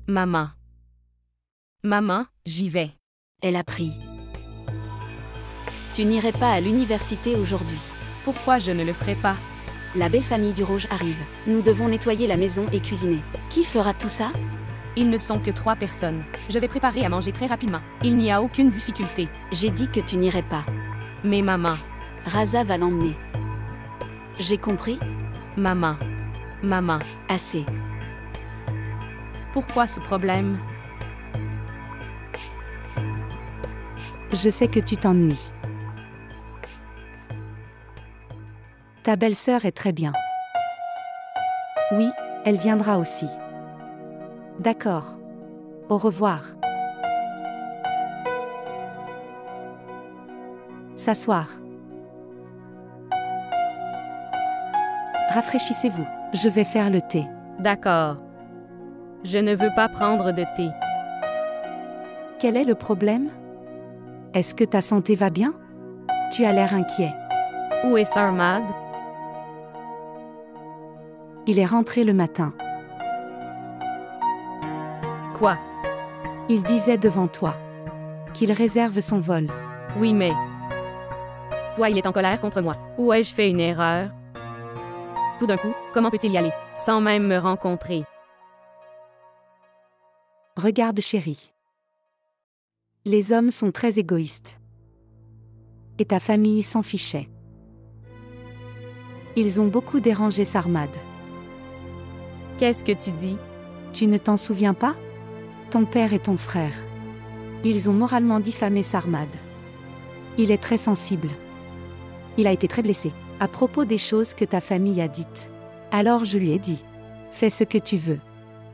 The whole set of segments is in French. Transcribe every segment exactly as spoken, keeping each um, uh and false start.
Maman. Maman, j'y vais. Elle a pris. Tu n'irais pas à l'université aujourd'hui. Pourquoi je ne le ferai pas? La belle famille du Rouge arrive. Nous devons nettoyer la maison et cuisiner. Qui fera tout ça? Ils ne sont que trois personnes. Je vais préparer à manger très rapidement. Il n'y a aucune difficulté. J'ai dit que tu n'irais pas. Mais maman. Raza va l'emmener. J'ai compris? Maman. Maman. Assez. Pourquoi ce problème? Je sais que tu t'ennuies. Ta belle-sœur est très bien. Oui, elle viendra aussi. D'accord. Au revoir. S'asseoir. Rafraîchissez-vous. Je vais faire le thé. D'accord. Je ne veux pas prendre de thé. Quel est le problème? Est-ce que ta santé va bien? Tu as l'air inquiet. Où est Sarmad? Il est rentré le matin. Quoi? Il disait devant toi qu'il réserve son vol. Oui, mais... Soit il est en colère contre moi, ou ai-je fait une erreur? Tout d'un coup, comment peut-il y aller, sans même me rencontrer? Regarde, chérie. Les hommes sont très égoïstes. Et ta famille s'en fichait. Ils ont beaucoup dérangé Sarmad. Qu'est-ce que tu dis? Tu ne t'en souviens pas? Ton père et ton frère. Ils ont moralement diffamé Sarmad. Il est très sensible. Il a été très blessé à propos des choses que ta famille a dites. Alors je lui ai dit, fais ce que tu veux.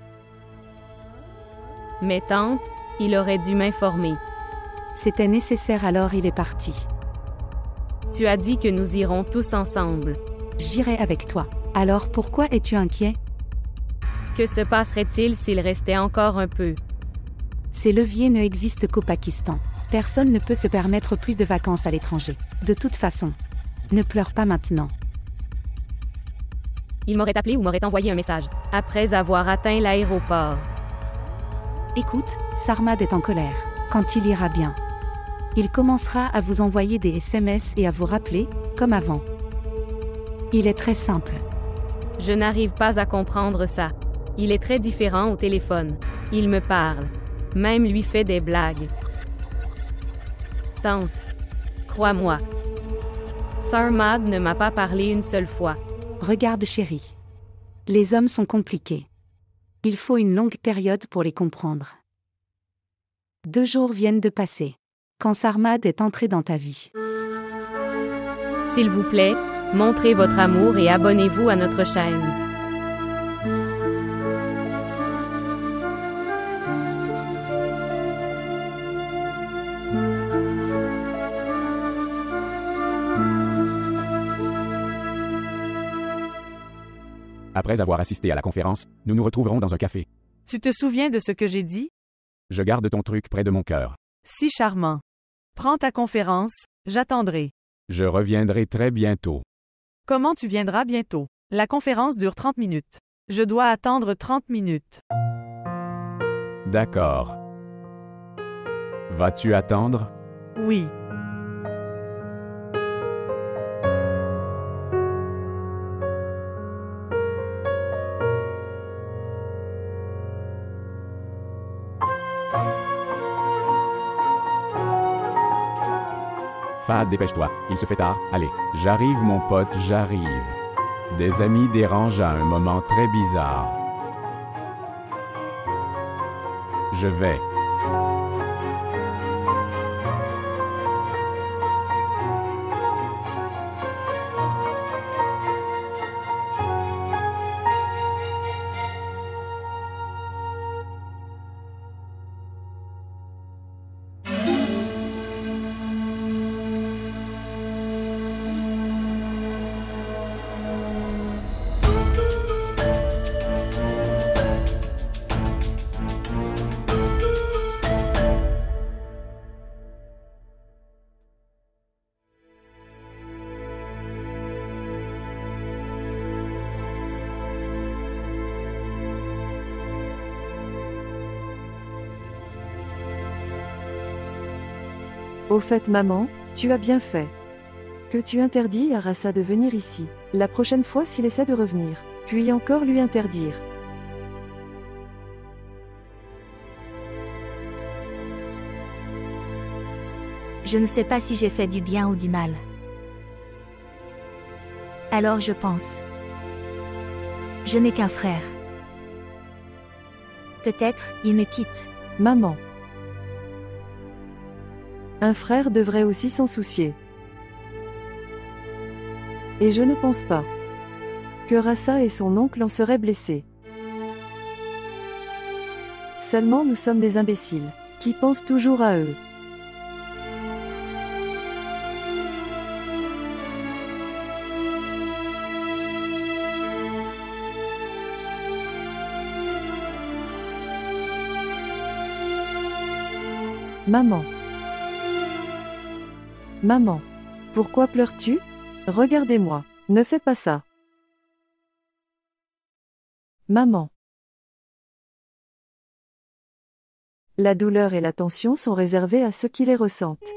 Mais tante, il aurait dû m'informer. C'était nécessaire, alors il est parti. Tu as dit que nous irons tous ensemble. J'irai avec toi. Alors pourquoi es-tu inquiet? Que se passerait-il s'il restait encore un peu? Ces leviers ne existent qu'au Pakistan. Personne ne peut se permettre plus de vacances à l'étranger. De toute façon, ne pleure pas maintenant. Il m'aurait appelé ou m'aurait envoyé un message, après avoir atteint l'aéroport. Écoute, Sarmad est en colère. Quand il ira bien, il commencera à vous envoyer des S M S et à vous rappeler, comme avant. Il est très simple. Je n'arrive pas à comprendre ça. Il est très différent au téléphone. Il me parle. Même lui fait des blagues. Tante, crois-moi. Sarmad ne m'a pas parlé une seule fois. Regarde, chérie. Les hommes sont compliqués. Il faut une longue période pour les comprendre. Deux jours viennent de passer. Quand Sarmad est entré dans ta vie. S'il vous plaît, montrez votre amour et abonnez-vous à notre chaîne. Après avoir assisté à la conférence, nous nous retrouverons dans un café. Tu te souviens de ce que j'ai dit? Je garde ton truc près de mon cœur. Si charmant. Prends ta conférence, j'attendrai. Je reviendrai très bientôt. Comment tu viendras bientôt? La conférence dure trente minutes. Je dois attendre trente minutes. D'accord. Vas-tu attendre? Oui. Fad, dépêche-toi, il se fait tard. Allez, j'arrive mon pote, j'arrive. Des amis dérangent à un moment très bizarre. Je vais. Au fait, maman, tu as bien fait. Que tu interdis à Rassa de venir ici, la prochaine fois s'il essaie de revenir, puis encore lui interdire. Je ne sais pas si j'ai fait du bien ou du mal. Alors je pense. Je n'ai qu'un frère. Peut-être, il me quitte. Maman. Un frère devrait aussi s'en soucier. Et je ne pense pas que Rassa et son oncle en seraient blessés. Seulement nous sommes des imbéciles, qui pensent toujours à eux. Maman. Maman. Pourquoi pleures-tu? Regardez-moi. Ne fais pas ça. Maman. La douleur et la tension sont réservées à ceux qui les ressentent.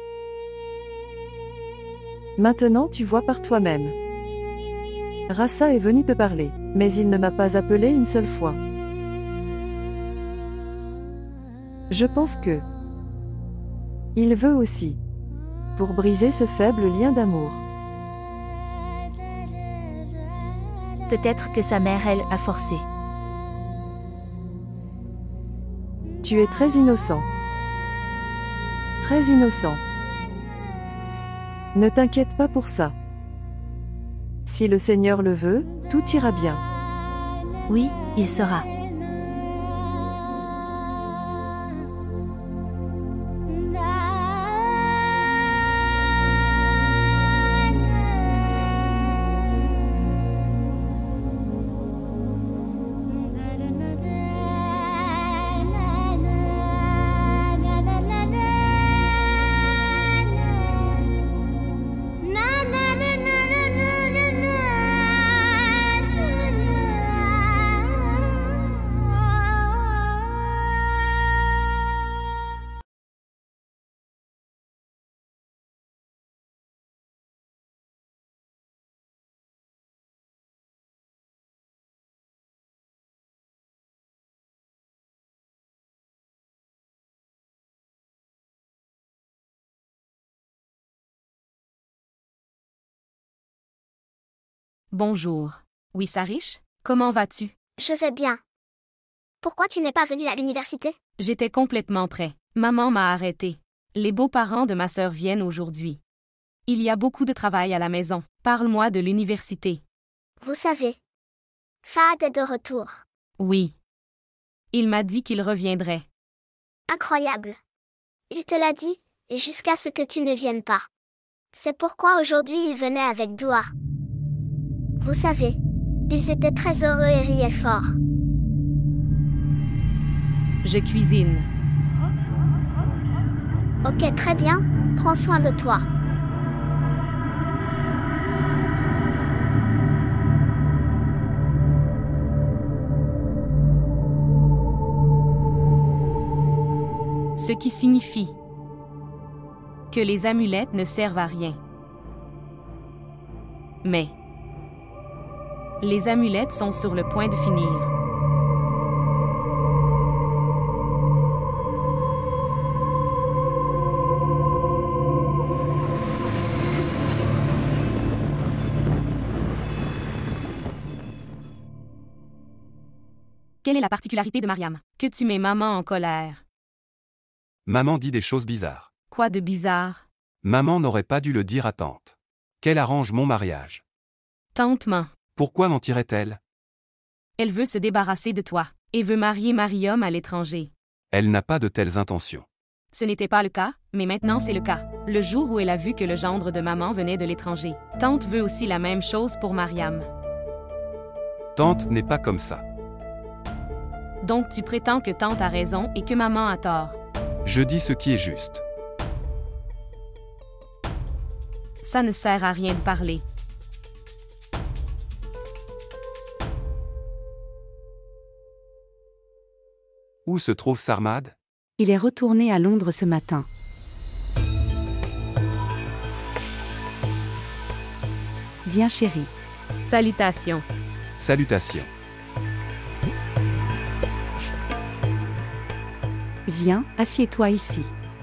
Maintenant tu vois par toi-même. Rassa est venu te parler, mais il ne m'a pas appelé une seule fois. Je pense que il veut aussi, pour briser ce faible lien d'amour. Peut-être que sa mère, elle, a forcé. Tu es très innocent. Très innocent. Ne t'inquiète pas pour ça. Si le Seigneur le veut, tout ira bien. Oui, il sera. Bonjour. Oui, Sarish? Comment vas-tu? Je vais bien. Pourquoi tu n'es pas venu à l'université? J'étais complètement prêt. Maman m'a arrêté. Les beaux-parents de ma sœur viennent aujourd'hui. Il y a beaucoup de travail à la maison. Parle-moi de l'université. Vous savez, Fahad est de retour. Oui. Il m'a dit qu'il reviendrait. Incroyable. Il te l'a dit, et jusqu'à ce que tu ne viennes pas. C'est pourquoi aujourd'hui il venait avec Doua. Vous savez, ils étaient très heureux et riaient fort. Je cuisine. Ok, très bien, prends soin de toi. Ce qui signifie que les amulettes ne servent à rien. Mais les amulettes sont sur le point de finir. Quelle est la particularité de Mariam? Que tu mets maman en colère. Maman dit des choses bizarres. Quoi de bizarre? Maman n'aurait pas dû le dire à tante. Qu'elle arrange mon mariage. Tante ment. Pourquoi mentirait-elle? Elle veut se débarrasser de toi, et veut marier Mariam à l'étranger. Elle n'a pas de telles intentions. Ce n'était pas le cas, mais maintenant c'est le cas. Le jour où elle a vu que le gendre de maman venait de l'étranger. Tante veut aussi la même chose pour Mariam. Tante n'est pas comme ça. Donc tu prétends que tante a raison et que maman a tort. Je dis ce qui est juste. Ça ne sert à rien de parler. Où se trouve Sarmad? Il est retourné à Londres ce matin. Viens chérie. Salutations. Salutations. Viens, assieds-toi ici.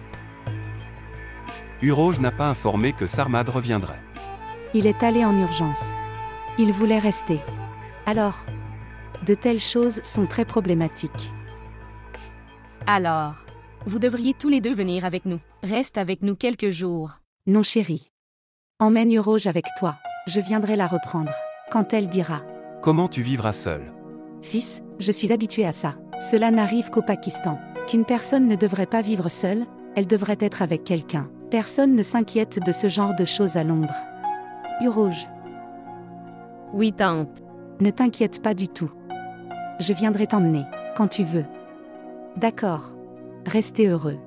Uroj n'a pas informé que Sarmad reviendrait. Il est allé en urgence. Il voulait rester. Alors, de telles choses sont très problématiques. Alors, vous devriez tous les deux venir avec nous. Reste avec nous quelques jours. Non chérie. Emmène Uroj avec toi. Je viendrai la reprendre. Quand elle dira. Comment tu vivras seul? Fils, je suis habituée à ça. Cela n'arrive qu'au Pakistan. Qu'une personne ne devrait pas vivre seule, elle devrait être avec quelqu'un. Personne ne s'inquiète de ce genre de choses à Londres. Uroj. Oui, tante. Ne t'inquiète pas du tout. Je viendrai t'emmener, quand tu veux. D'accord. Restez heureux.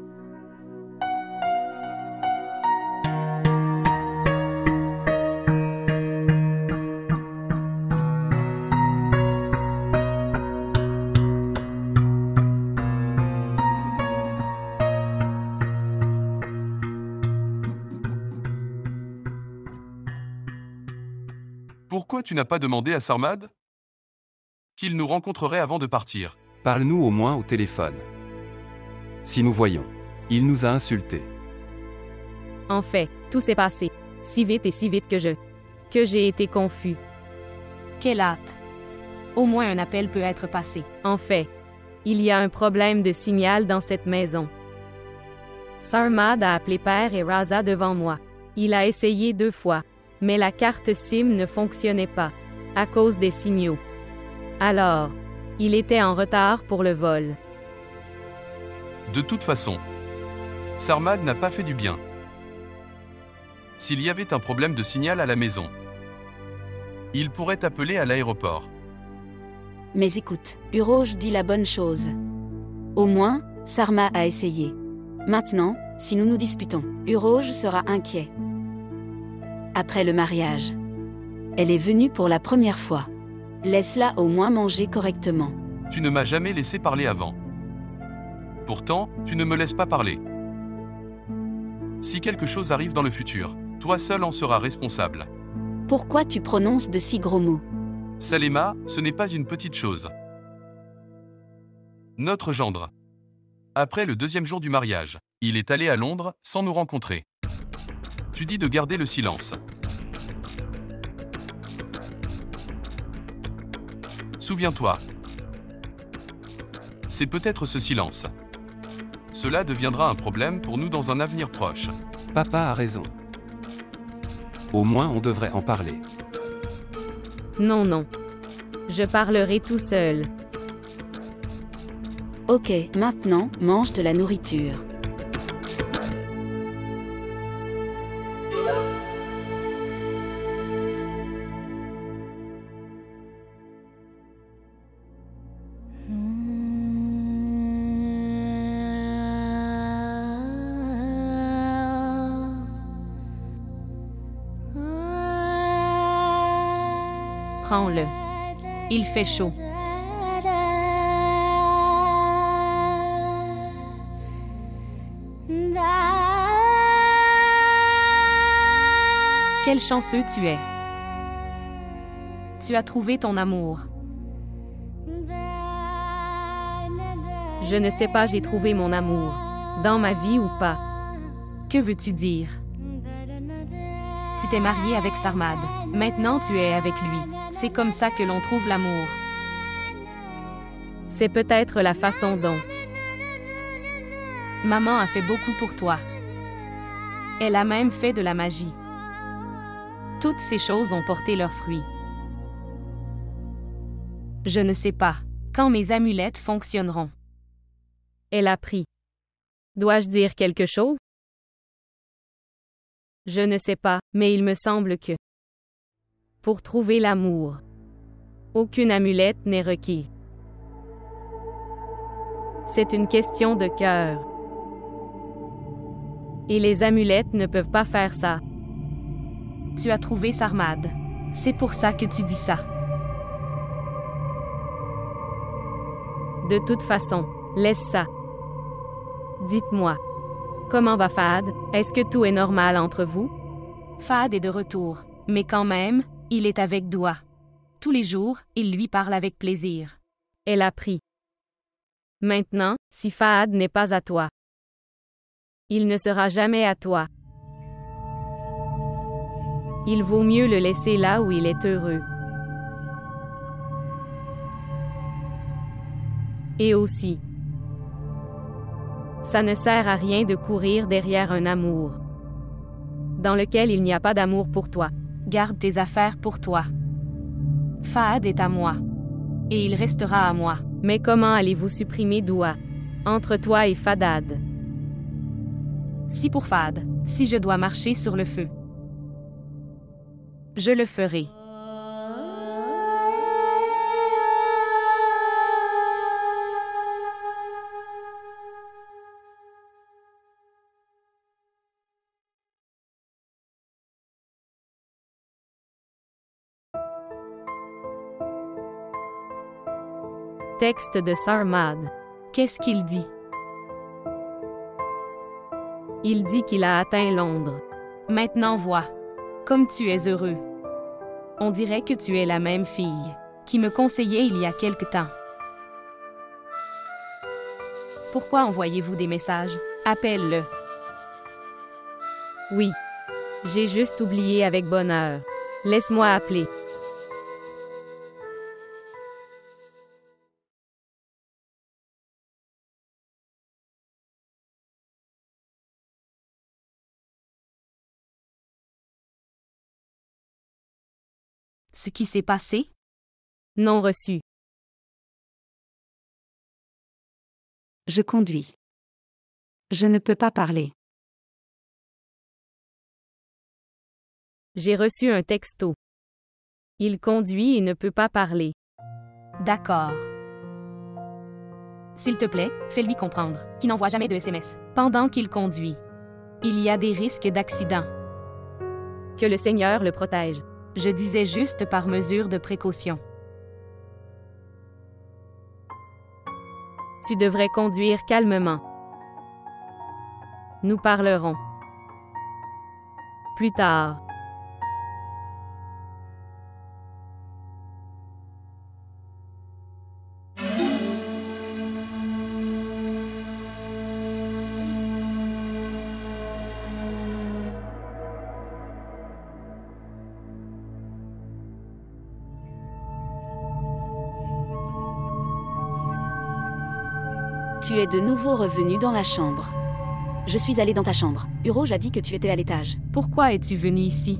Pourquoi tu n'as pas demandé à Sarmad qu'il nous rencontrerait avant de partir? Parle-nous au moins au téléphone. Si nous voyons. Il nous a insultés. En fait, tout s'est passé. Si vite et si vite que je... que j'ai été confus. Quelle hâte. Au moins un appel peut être passé. En fait, il y a un problème de signal dans cette maison. Sarmad a appelé Père et Raza devant moi. Il a essayé deux fois. Mais la carte SIM ne fonctionnait pas, à cause des signaux. Alors, il était en retard pour le vol. De toute façon, Sarmad n'a pas fait du bien. S'il y avait un problème de signal à la maison, il pourrait appeler à l'aéroport. Mais écoute, Uroj dit la bonne chose. Au moins, Sarma a essayé. Maintenant, si nous nous disputons, Uroj sera inquiet. Après le mariage. Elle est venue pour la première fois. Laisse-la au moins manger correctement. Tu ne m'as jamais laissé parler avant. Pourtant, tu ne me laisses pas parler. Si quelque chose arrive dans le futur, toi seul en seras responsable. Pourquoi tu prononces de si gros mots? Salema, ce n'est pas une petite chose. Notre gendre. Après le deuxième jour du mariage, il est allé à Londres sans nous rencontrer. Tu dis de garder le silence. Souviens-toi. C'est peut-être ce silence. Cela deviendra un problème pour nous dans un avenir proche. Papa a raison. Au moins on devrait en parler. Non, non. Je parlerai tout seul. Ok, maintenant, mange de la nourriture. Prends-le. Il fait chaud. Quel chanceux tu es. Tu as trouvé ton amour. Je ne sais pas, j'ai trouvé mon amour. Dans ma vie ou pas. Que veux-tu dire? Tu t'es marié avec Sarmad. Maintenant tu es avec lui. C'est comme ça que l'on trouve l'amour. C'est peut-être la façon dont. Maman a fait beaucoup pour toi. Elle a même fait de la magie. Toutes ces choses ont porté leurs fruits. Je ne sais pas quand mes amulettes fonctionneront. Elle a pris. Dois-je dire quelque chose? Je ne sais pas, mais il me semble que pour trouver l'amour, aucune amulette n'est requise. C'est une question de cœur. Et les amulettes ne peuvent pas faire ça. Tu as trouvé Sarmad. C'est pour ça que tu dis ça. De toute façon, laisse ça. Dites-moi. Comment va Fahad? Est-ce que tout est normal entre vous? Fahad est de retour. Mais quand même, il est avec Doua. Tous les jours, il lui parle avec plaisir. Elle a pris. Maintenant, si Fahad n'est pas à toi, il ne sera jamais à toi. Il vaut mieux le laisser là où il est heureux. Et aussi, ça ne sert à rien de courir derrière un amour dans lequel il n'y a pas d'amour pour toi. Garde tes affaires pour toi. Fahad est à moi. Et il restera à moi. Mais comment allez-vous supprimer Doua entre toi et Fahad? Si pour Fahad, si je dois marcher sur le feu, je le ferai. Texte de Sarmad. Qu'est-ce qu'il dit? Il dit qu'il a atteint Londres. Maintenant vois, comme tu es heureux. On dirait que tu es la même fille qui me conseillait il y a quelque temps. Pourquoi envoyez-vous des messages? Appelle-le. Oui. J'ai juste oublié avec bonheur. Laisse-moi appeler. Ce qui s'est passé? Non reçu. Je conduis. Je ne peux pas parler. J'ai reçu un texto. Il conduit et ne peut pas parler. D'accord. S'il te plaît, fais-lui comprendre qu'il n'envoie jamais de S M S pendant qu'il conduit. Il y a des risques d'accident. Que le Seigneur le protège. Je disais juste par mesure de précaution. Tu devrais conduire calmement. Nous parlerons plus tard. Tu es de nouveau revenu dans la chambre. Je suis allée dans ta chambre. Uroge a dit que tu étais à l'étage. Pourquoi es-tu venu ici?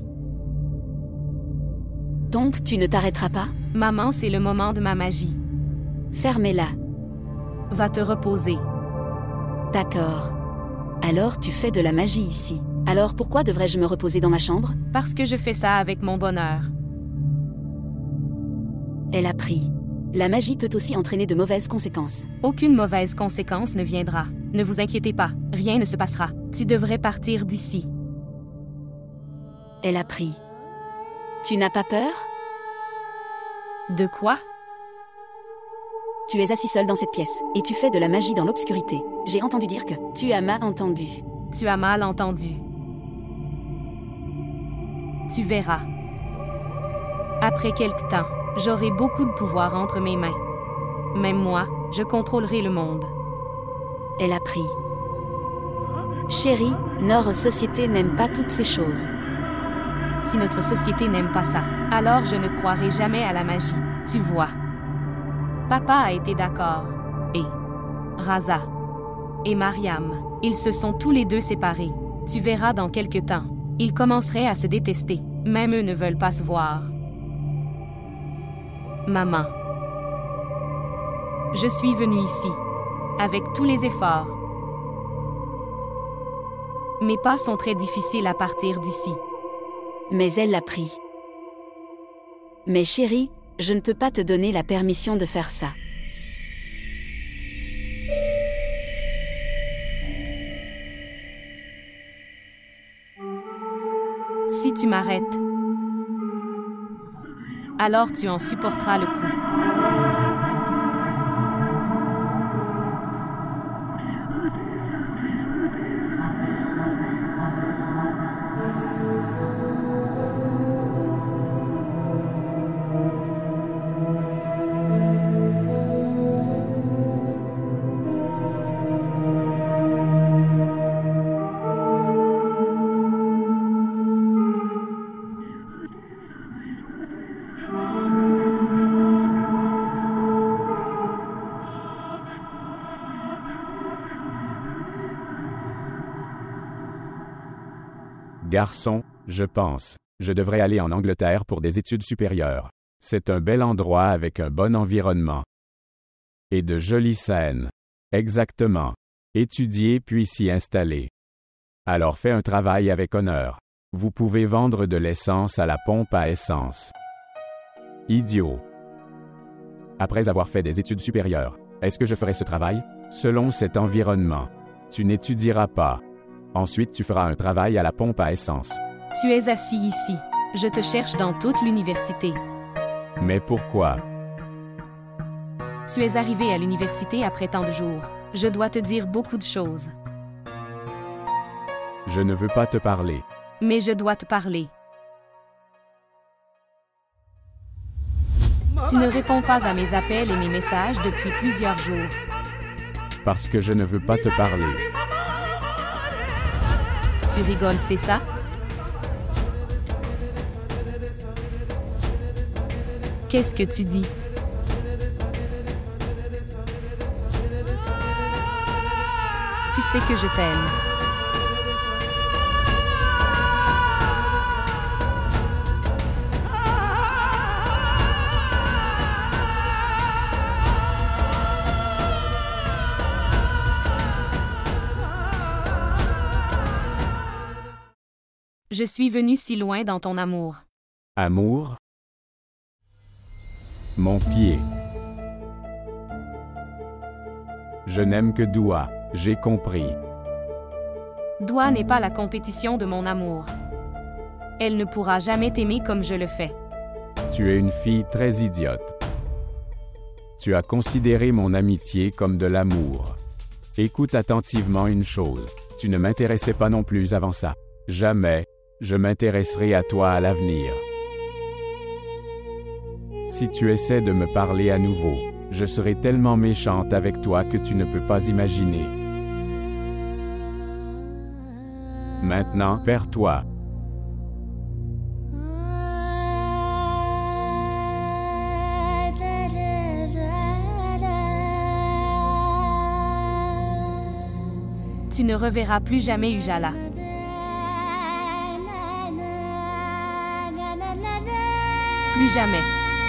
Donc, tu ne t'arrêteras pas? Maman, c'est le moment de ma magie. Fermez-la. Va te reposer. D'accord. Alors tu fais de la magie ici. Alors pourquoi devrais-je me reposer dans ma chambre? Parce que je fais ça avec mon bonheur. Elle a pris. La magie peut aussi entraîner de mauvaises conséquences. Aucune mauvaise conséquence ne viendra. Ne vous inquiétez pas, rien ne se passera. Tu devrais partir d'ici. Elle a pris. Tu n'as pas peur? De quoi? Tu es assis seul dans cette pièce, et tu fais de la magie dans l'obscurité. J'ai entendu dire que tu as mal entendu. Tu as mal entendu. Tu verras. Après quelque temps, j'aurai beaucoup de pouvoir entre mes mains. Même moi, je contrôlerai le monde. Elle a pris. Chérie, notre société n'aime pas toutes ces choses. Si notre société n'aime pas ça, alors je ne croirai jamais à la magie. Tu vois. Papa a été d'accord. Et Raza. Et Mariam. Ils se sont tous les deux séparés. Tu verras dans quelque temps. Ils commenceraient à se détester. Même eux ne veulent pas se voir. Maman. Je suis venue ici. Avec tous les efforts. Mes pas sont très difficiles à partir d'ici. Mais elle l'a pris. Mais chérie, je ne peux pas te donner la permission de faire ça. Si tu m'arrêtes, alors tu en supporteras le coup. Garçon, je pense, je devrais aller en Angleterre pour des études supérieures. C'est un bel endroit avec un bon environnement. Et de jolies scènes. Exactement. Étudier puis s'y installer. Alors fais un travail avec honneur. Vous pouvez vendre de l'essence à la pompe à essence. Idiot. Après avoir fait des études supérieures, est-ce que je ferai ce travail? Selon cet environnement. Tu n'étudieras pas. Ensuite, tu feras un travail à la pompe à essence. Tu es assis ici. Je te cherche dans toute l'université. Mais pourquoi? Tu es arrivé à l'université après tant de jours. Je dois te dire beaucoup de choses. Je ne veux pas te parler. Mais je dois te parler. Tu ne réponds pas à mes appels et mes messages depuis plusieurs jours. Parce que je ne veux pas te parler. Tu rigoles, c'est ça? Qu'est-ce que tu dis? Tu sais que je t'aime. Je suis venu si loin dans ton amour. Amour? Mon pied. Je n'aime que Doua, j'ai compris. Doua n'est pas la compétition de mon amour. Elle ne pourra jamais t'aimer comme je le fais. Tu es une fille très idiote. Tu as considéré mon amitié comme de l'amour. Écoute attentivement une chose. Tu ne m'intéressais pas non plus avant ça. Jamais, je m'intéresserai à toi à l'avenir. Si tu essaies de me parler à nouveau, je serai tellement méchante avec toi que tu ne peux pas imaginer. Maintenant, perds-toi. Tu ne reverras plus jamais Ujala. Plus jamais.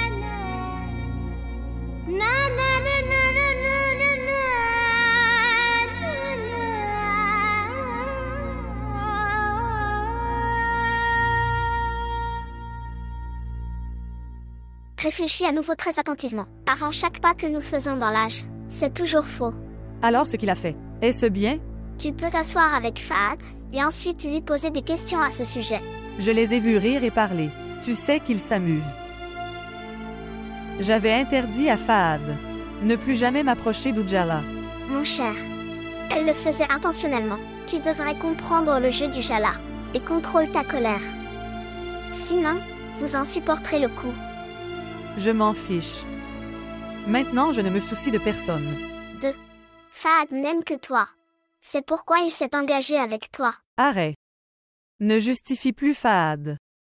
Réfléchis à nouveau très attentivement. Car chaque pas que nous faisons dans l'âge, c'est toujours faux. Alors ce qu'il a fait, est-ce bien? Tu peux t'asseoir avec Fahad, et ensuite lui poser des questions à ce sujet. Je les ai vus rire et parler. Tu sais qu'ils s'amusent. J'avais interdit à Fahad. Ne plus jamais m'approcher d'Ujala. Mon cher, elle le faisait intentionnellement. Tu devrais comprendre le jeu du Jala, et contrôle ta colère. Sinon, vous en supporterez le coup. Je m'en fiche. Maintenant, je ne me soucie de personne. deux. Fahad n'aime que toi. C'est pourquoi il s'est engagé avec toi. Arrête. Ne justifie plus Fahad.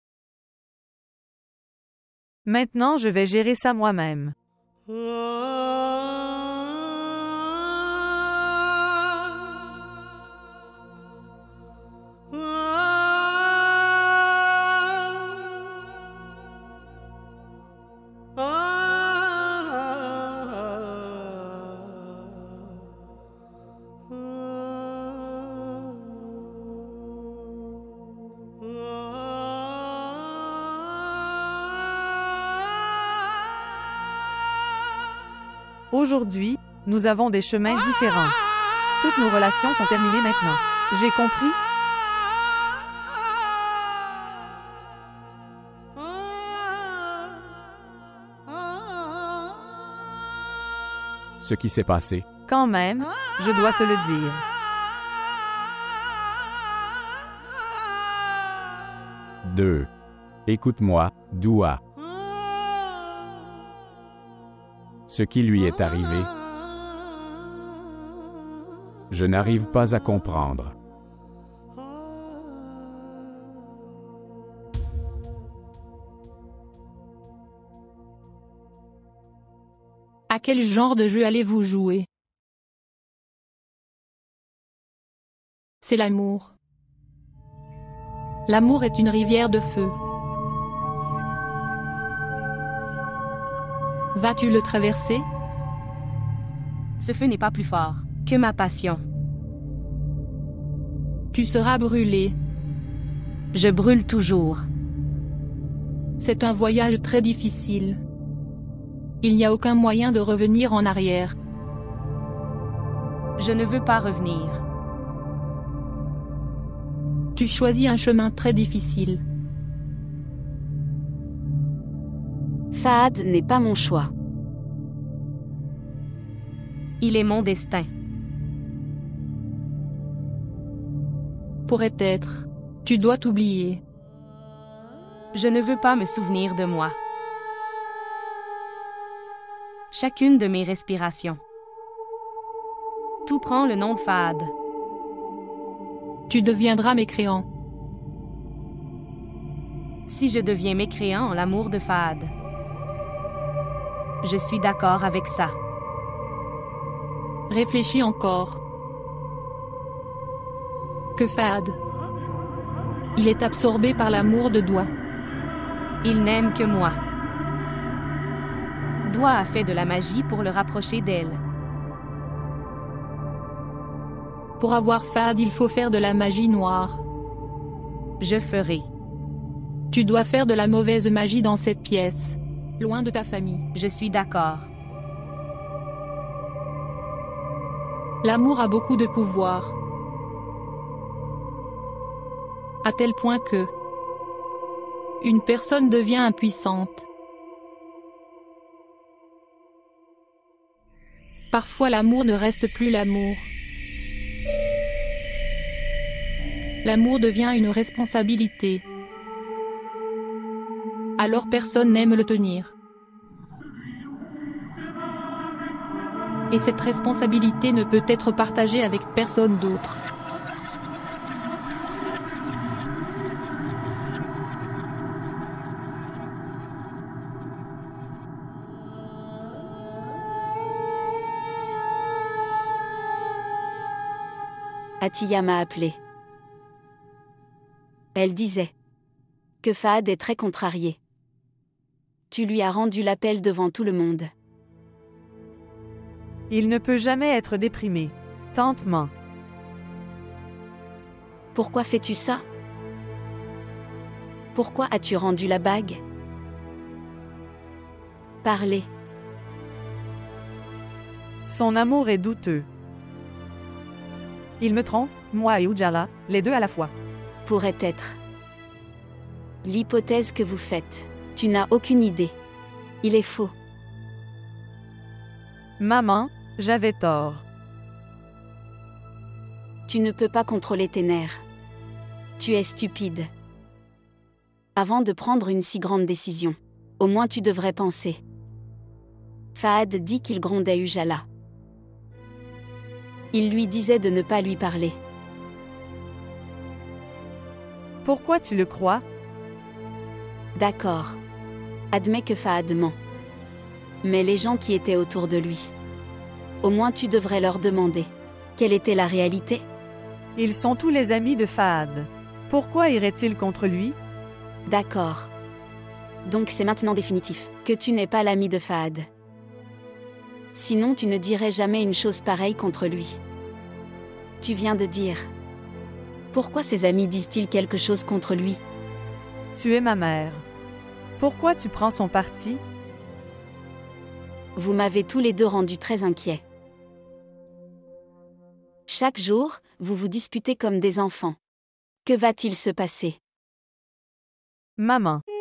Maintenant, je vais gérer ça moi-même. Aujourd'hui, nous avons des chemins différents. Toutes nos relations sont terminées maintenant. J'ai compris? Ce qui s'est passé. Quand même, je dois te le dire. deux. Écoute-moi, Doua. Ce qui lui est arrivé, je n'arrive pas à comprendre. À quel genre de jeu allez-vous jouer? C'est l'amour. L'amour est une rivière de feu. Vas-tu le traverser? Ce feu n'est pas plus fort que ma passion. Tu seras brûlé. Je brûle toujours. C'est un voyage très difficile. Il n'y a aucun moyen de revenir en arrière. Je ne veux pas revenir. Tu choisis un chemin très difficile. Fahad n'est pas mon choix. Il est mon destin. Pourrait être. Tu dois t'oublier. Je ne veux pas me souvenir de moi. Chacune de mes respirations. Tout prend le nom de Fahad. Tu deviendras mécréant. Si je deviens mécréant en l'amour de Fahad. Je suis d'accord avec ça. Réfléchis encore. Que Fahad. Il est absorbé par l'amour de Doua. Il n'aime que moi. Doua a fait de la magie pour le rapprocher d'elle. Pour avoir Fahad, il faut faire de la magie noire. Je ferai. Tu dois faire de la mauvaise magie dans cette pièce, loin de ta famille. Je suis d'accord. L'amour a beaucoup de pouvoir. À tel point que une personne devient impuissante. Parfois l'amour ne reste plus l'amour. L'amour devient une responsabilité. Alors personne n'aime le tenir. Et cette responsabilité ne peut être partagée avec personne d'autre. Atiya m'a appelé. Elle disait que Fahad est très contrarié. Tu lui as rendu l'appel devant tout le monde. Il ne peut jamais être déprimé. Tante ment. Pourquoi fais-tu ça? Pourquoi as-tu rendu la bague? Parlez. Son amour est douteux. Il me trompe, moi et Ujala, les deux à la fois. Pourrait être. L'hypothèse que vous faites, tu n'as aucune idée. Il est faux. Maman, j'avais tort. Tu ne peux pas contrôler tes nerfs. Tu es stupide. Avant de prendre une si grande décision, au moins tu devrais penser. Fahad dit qu'il grondait Ujala. Il lui disait de ne pas lui parler. Pourquoi tu le crois? D'accord. Admets que Fahad ment. Mais les gens qui étaient autour de lui, au moins tu devrais leur demander quelle était la réalité. Ils sont tous les amis de Fahad. Pourquoi irait-il contre lui? D'accord. Donc c'est maintenant définitif que tu n'es pas l'ami de Fahad. Sinon tu ne dirais jamais une chose pareille contre lui. Tu viens de dire. Pourquoi ses amis disent-ils quelque chose contre lui? Tu es ma mère. Pourquoi tu prends son parti? Vous m'avez tous les deux rendu très inquiets. Chaque jour, vous vous disputez comme des enfants. Que va-t-il se passer? Maman.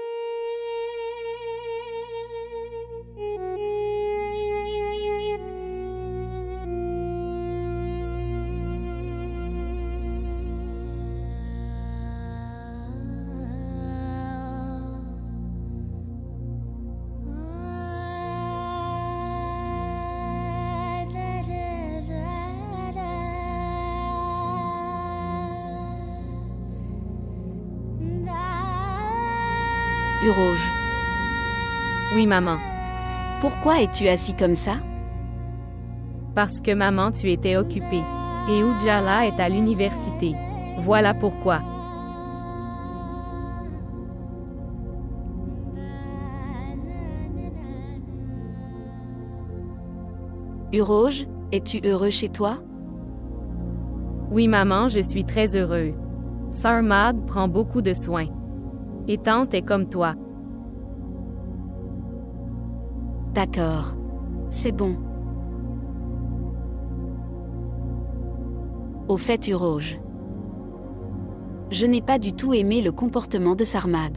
Urouge. Oui, maman. Pourquoi es-tu assis comme ça? Parce que maman, tu étais occupée. Et Ujala est à l'université. Voilà pourquoi. Uroge, es-tu heureux chez toi? Oui maman, je suis très heureux. Sarmad prend beaucoup de soins. Et tante est comme toi. D'accord. C'est bon. Au fait Uroge, je n'ai pas du tout aimé le comportement de Sarmad.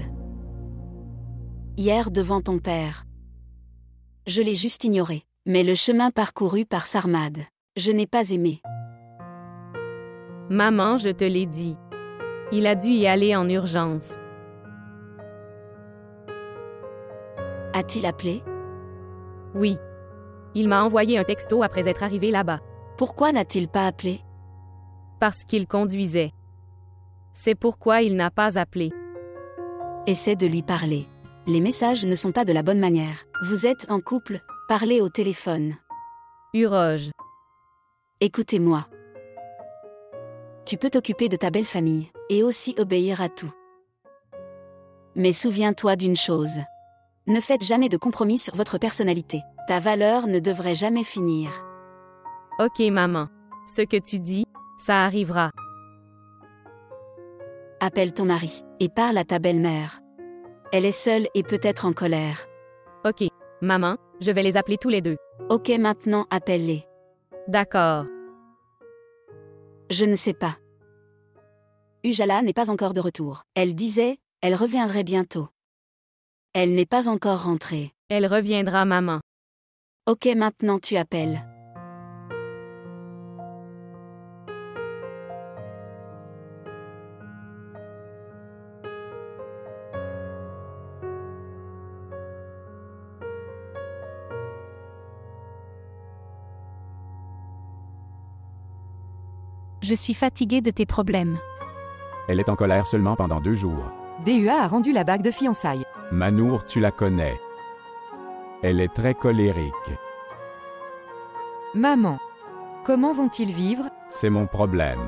Hier devant ton père. Je l'ai juste ignoré. Mais le chemin parcouru par Sarmad, je n'ai pas aimé. Maman, je te l'ai dit. Il a dû y aller en urgence. A-t-il appelé? Oui. Il m'a envoyé un texto après être arrivé là-bas. Pourquoi n'a-t-il pas appelé? Parce qu'il conduisait. C'est pourquoi il n'a pas appelé. Essaie de lui parler. Les messages ne sont pas de la bonne manière. Vous êtes en couple, parlez au téléphone. Uroge. Écoutez-moi. Tu peux t'occuper de ta belle famille, et aussi obéir à tout. Mais souviens-toi d'une chose. Ne faites jamais de compromis sur votre personnalité. Ta valeur ne devrait jamais finir. Ok maman. Ce que tu dis, ça arrivera. Appelle ton mari, et parle à ta belle-mère. Elle est seule et peut-être en colère. Ok, maman, je vais les appeler tous les deux. Ok maintenant appelle-les. D'accord. Je ne sais pas. Ujala n'est pas encore de retour. Elle disait, elle reviendrait bientôt. Elle n'est pas encore rentrée. Elle reviendra maman. Ok maintenant tu appelles. Je suis fatiguée de tes problèmes. Elle est en colère seulement pendant deux jours. D U A a rendu la bague de fiançailles. Manour, tu la connais. Elle est très colérique. Maman. Comment vont-ils vivre? C'est mon problème.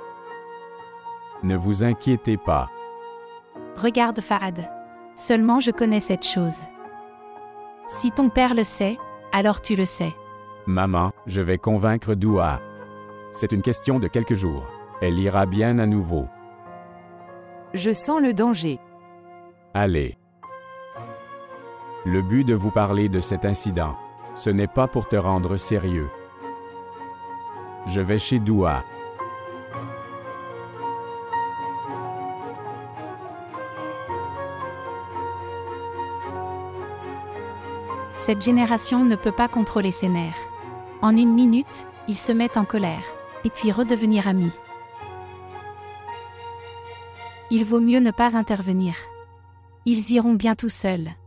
Ne vous inquiétez pas. Regarde Fahad. Seulement je connais cette chose. Si ton père le sait, alors tu le sais. Maman, je vais convaincre Doua. C'est une question de quelques jours. Elle ira bien à nouveau. Je sens le danger. Allez. Le but de vous parler de cet incident, ce n'est pas pour te rendre sérieux. Je vais chez Doua. Cette génération ne peut pas contrôler ses nerfs. En une minute, ils se mettent en colère, et puis redevenir amis. Il vaut mieux ne pas intervenir. Ils iront bien tout seuls.